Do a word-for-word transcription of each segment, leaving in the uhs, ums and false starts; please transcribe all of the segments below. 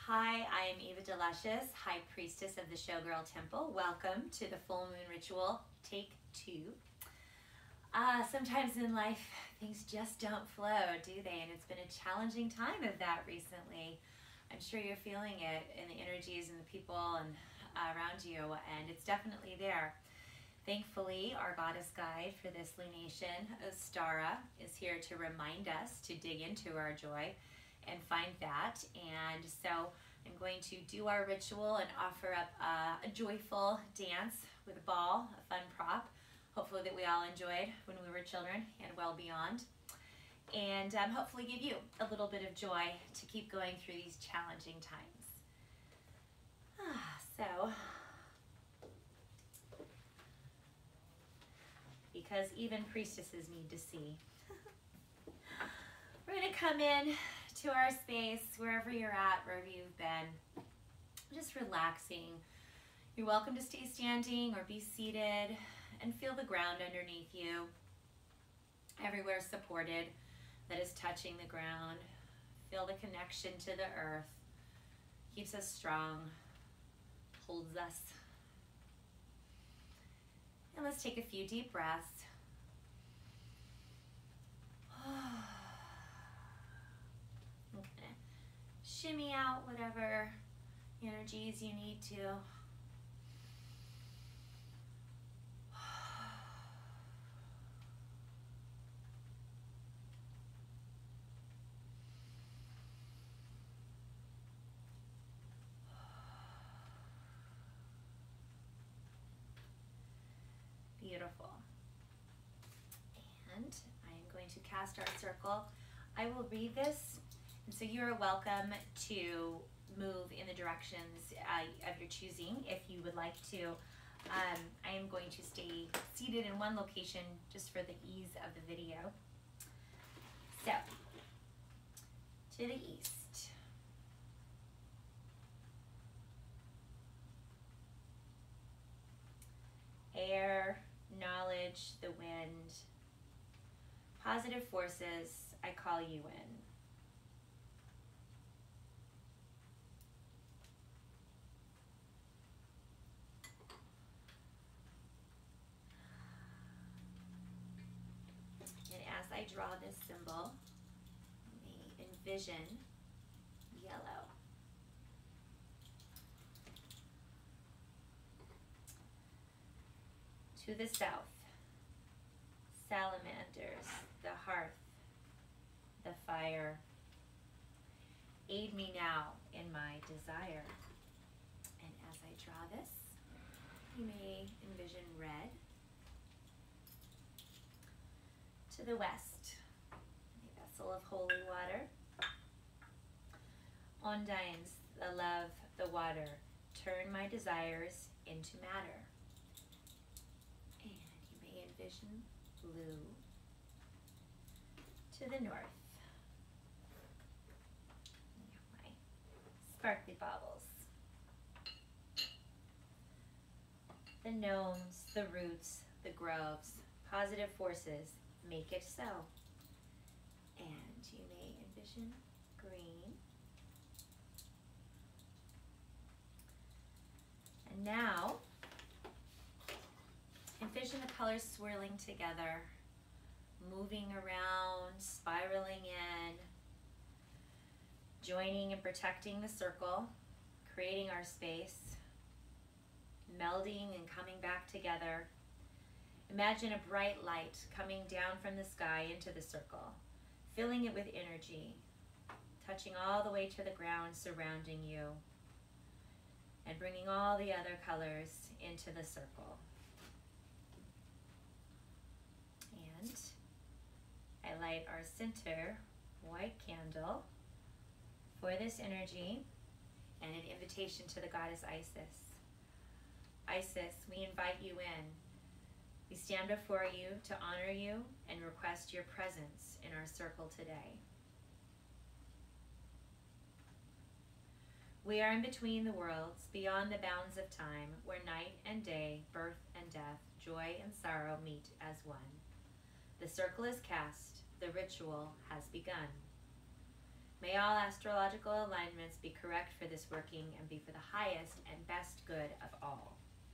Hi, I am Eva Delicious, High Priestess of the Showgirl Temple. Welcome to the Full Moon Ritual, Take Two. Uh, sometimes in life, things just don't flow, do they? And it's been a challenging time of that recently. I'm sure you're feeling it in the energies and the people and uh, around you, and it's definitely there. Thankfully, our goddess guide for this lunation, Ostara, is here to remind us to dig into our joy and find that. And so I'm going to do our ritual and offer up a, a joyful dance with a ball, a fun prop, hopefully that we all enjoyed when we were children and well beyond. And um, hopefully give you a little bit of joy to keep going through these challenging times. Ah, so, because even priestesses need to see. We're going to come in to our space, wherever you're at, wherever you've been, just relaxing. You're welcome to stay standing or be seated and feel the ground underneath you. Everywhere supported that is touching the ground. Feel the connection to the earth. Keeps us strong, holds us. And let's take a few deep breaths. Okay. Shimmy out whatever energies you need to. Beautiful. And I am going to cast our circle. I will read this, and so you are welcome to move in the directions uh, of your choosing if you would like to. Um, I am going to stay seated in one location just for the ease of the video. So, to the east. Air, knowledge, the wind, positive forces, I call you in. And as I draw this symbol, I envision yellow. To the south, salamanders, the hearth, the fire. Aid me now in my desire. And as I draw this, you may envision red. To the west, a vessel of holy water. Ondines, the love, the water, turn my desires into matter. And you may envision blue. To the north, my sparkly baubles. The gnomes, the roots, the groves, positive forces, make it so. And you may envision green. And now, envision the colors swirling together, moving around, spiraling in, joining and protecting the circle, creating our space, melding and coming back together. Imagine a bright light coming down from the sky into the circle, filling it with energy, touching all the way to the ground surrounding you, and bringing all the other colors into the circle. And I light our center white candle for this energy and an invitation to the goddess Isis. Isis, we invite you in. We stand before you to honor you and request your presence in our circle today. We are in between the worlds, beyond the bounds of time, where night and day, birth and death, joy and sorrow meet as one. The circle is cast, the ritual has begun. May all astrological alignments be correct for this working and be for the highest and best good of all.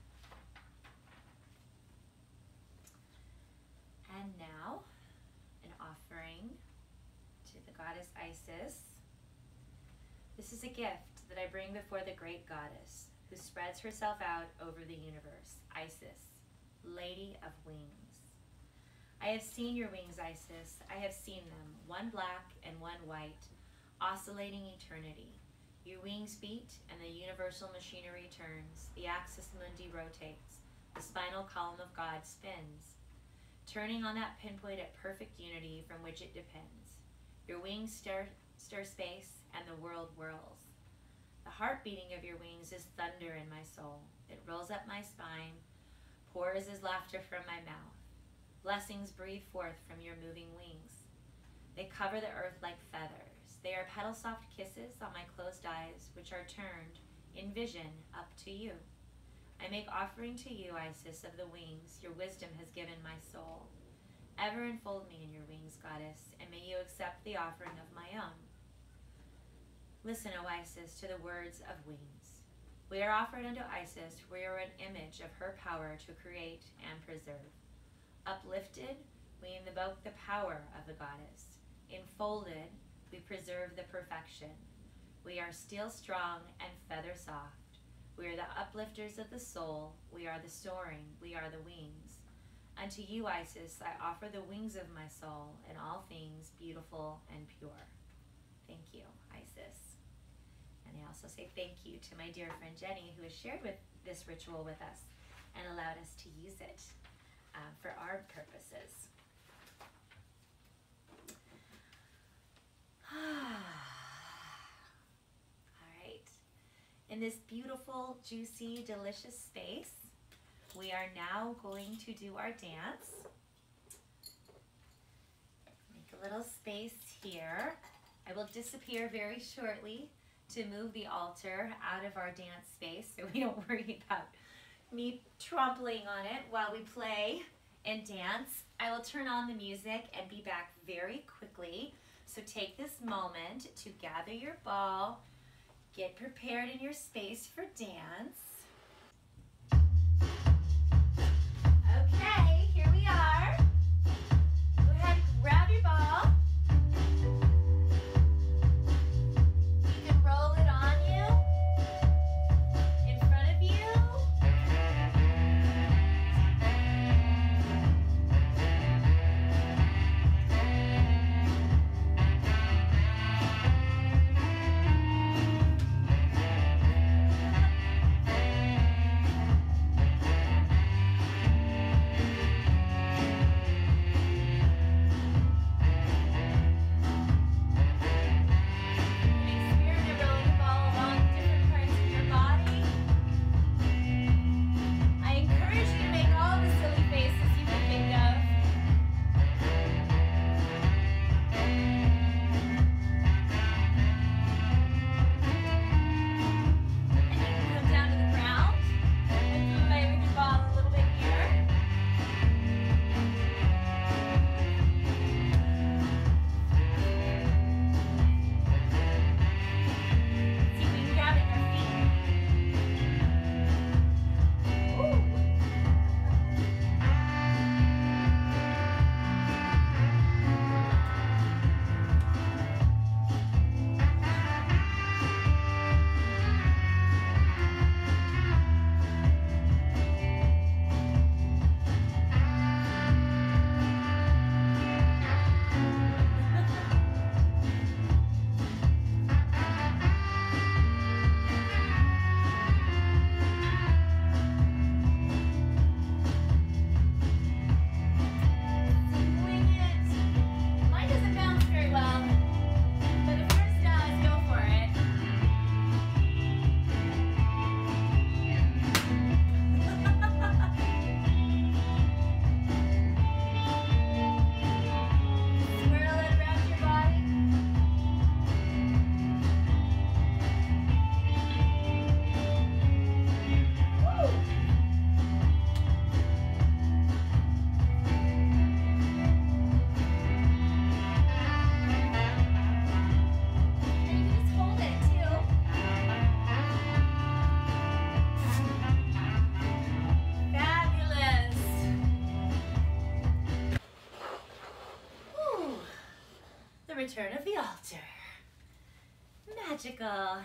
And now, an offering to the goddess Isis. This is a gift that I bring before the great goddess who spreads herself out over the universe, Isis, Lady of Wings. I have seen your wings, Isis. I have seen them, one black and one white, oscillating eternity. Your wings beat and the universal machinery turns. The axis mundi rotates. The spinal column of God spins, turning on that pinpoint at perfect unity from which it depends. Your wings stir, stir space and the world whirls. The heart beating of your wings is thunder in my soul. It rolls up my spine, pours as laughter from my mouth. Blessings breathe forth from your moving wings. They cover the earth like feathers. They are petal-soft kisses on my closed eyes, which are turned, in vision, up to you. I make offering to you, Isis, of the wings your wisdom has given my soul. Ever enfold me in your wings, goddess, and may you accept the offering of my own. Listen, O Isis, to the words of wings. We are offered unto Isis, we are an image of her power to create and preserve. Uplifted, we invoke the power of the goddess. Enfolded, we preserve the perfection. We are steel strong and feather soft. We are the uplifters of the soul. We are the soaring. We are the wings. Unto you, Isis, I offer the wings of my soul and all things beautiful and pure. Thank you, Isis. And I also say thank you to my dear friend Jenny, who has shared with this ritual with us and allowed us to use it uh, for our purposes. In this beautiful, juicy, delicious space, we are now going to do our dance. Make a little space here. I will disappear very shortly to move the altar out of our dance space so we don't worry about me trampling on it while we play and dance. I will turn on the music and be back very quickly. So take this moment to gather your ball, get prepared in your space for dance. Okay, here we are. Go ahead, grab your ball. You can roll it on you, in front of you. return of the altar. Magical.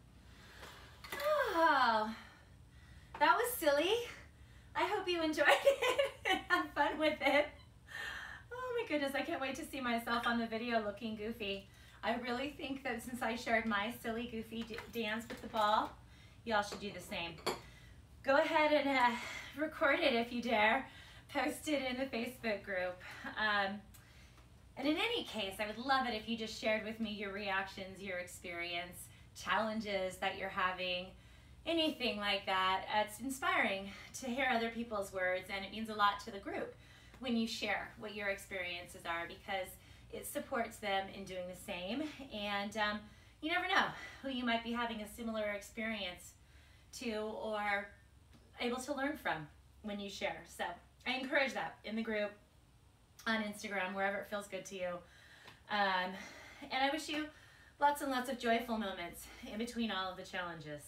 Oh, that was silly. I hope you enjoyed it and had fun with it. Oh my goodness, I can't wait to see myself on the video looking goofy. I really think that since I shared my silly goofy dance with the ball, y'all should do the same. Go ahead and uh, record it if you dare. Post it in the Facebook group. Um, and in any case, I would love it if you just shared with me your reactions, your experience, challenges that you're having, anything like that. It's inspiring to hear other people's words, and it means a lot to the group when you share what your experiences are, because it supports them in doing the same. And um, you never know who you might be having a similar experience to or able to learn from when you share. So I encourage that in the group, on Instagram, wherever it feels good to you. Um, and I wish you lots and lots of joyful moments in between all of the challenges.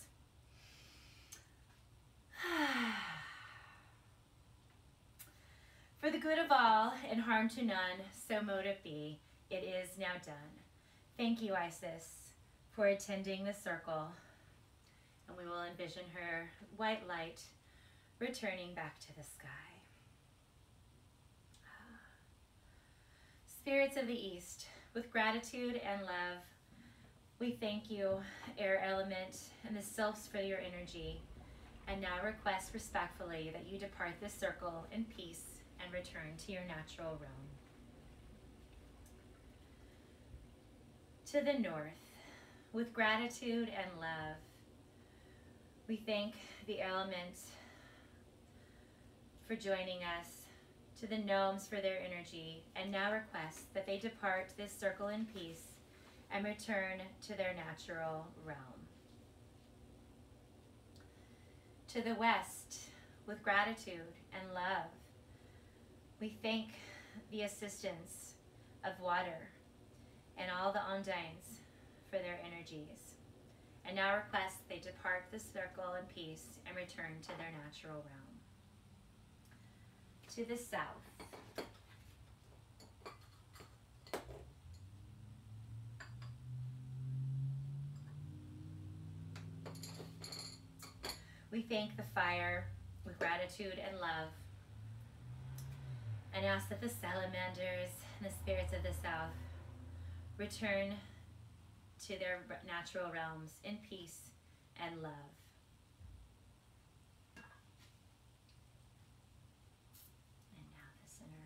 For the good of all and harm to none, so mote it be. It is now done. Thank you, Isis, for attending the circle. And we will envision her white light returning back to the sky. Spirits of the East, with gratitude and love, we thank you, air element, and the sylphs for your energy, and now request respectfully that you depart this circle in peace and return to your natural realm. To the north, with gratitude and love, we thank the element for joining us, to the gnomes for their energy, and now request that they depart this circle in peace and return to their natural realm. To the west, with gratitude and love, we thank the assistance of water and all the Ondines for their energies, and now request they depart the circle in peace and return to their natural realm. To the south, we thank the fire with gratitude and love, and ask that the salamanders and the spirits of the south return to their natural realms in peace and love. And now the center.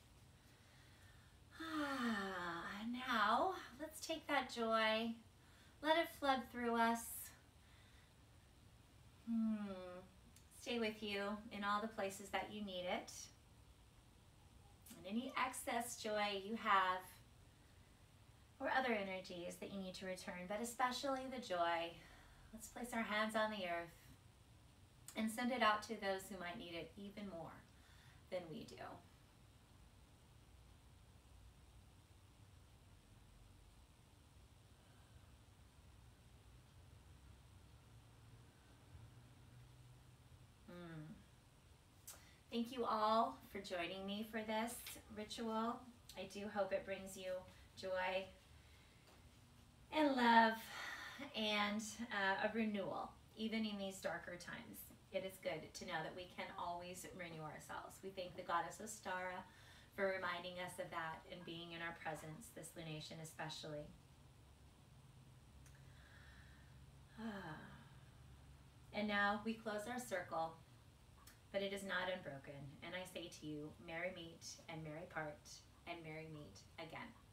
Ah, now let's take that joy, let it flood through us. Hmm. Stay with you in all the places that you need it. And any excess joy you have, or other energies that you need to return, but especially the joy, let's place our hands on the earth and send it out to those who might need it even more than we do. Thank you all for joining me for this ritual. I do hope it brings you joy and love and uh, a renewal, even in these darker times. It is good to know that we can always renew ourselves. We thank the goddess Ostara for reminding us of that and being in our presence, this lunation especially. And now we close our circle, but it is not unbroken. And I say to you, merry meet and merry part and merry meet again.